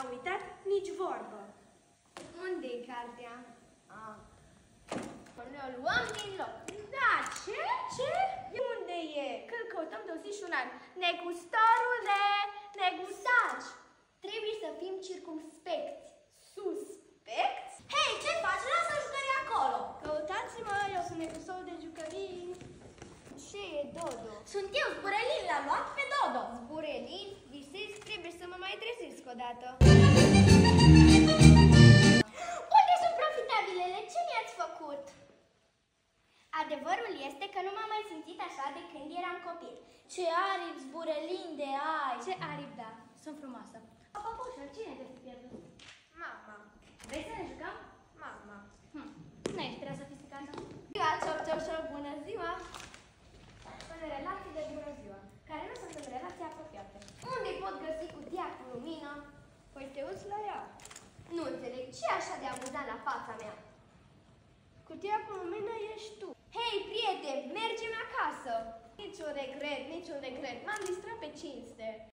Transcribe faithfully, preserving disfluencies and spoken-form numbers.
n-a uitat nici vorbă. Unde-i cartea? Ah. Ne-o luăm din loc. Da, ce? Ce? Unde e? Când căutăm de o zi și un an. Negustorule, negustaci. Trebuie să fim circumspecți. Suspecți? Hei, ce faci? Lasă jucării acolo. Căutați-mă, eu sunt negustorul de jucării. Ce e Dodo? Sunt eu, Zburelin, l-a luat pe Dodo. Zburelin, visezi, trebuie să mă mai trezesc odată. Unde sunt profitabilele? Ce mi-ați făcut? Adevărul este că nu m-am mai simțit așa de când eram copil. Ce aripi, Zburelin, de ai! Ce aripi, da, sunt frumoasă. Papușă, cine te-a pierdut? Mama. Vrei să ne jucăm? Mama. Hm. Nu ești prea sofisticată. Ziua, ciop, ciop, ciop, bună ziua. În relații de bună ziua, care nu sunt în relații apropiate. Unde pot găsi cutia cu lumină? Păi te uiți la ea. Nu înțeleg, ce e așa de amuzant la fața mea? Cutia cu lumină ești tu. Hei, prieteni, mergem acasă! Niciun regret, niciun regret. M-am distrat pe cinste.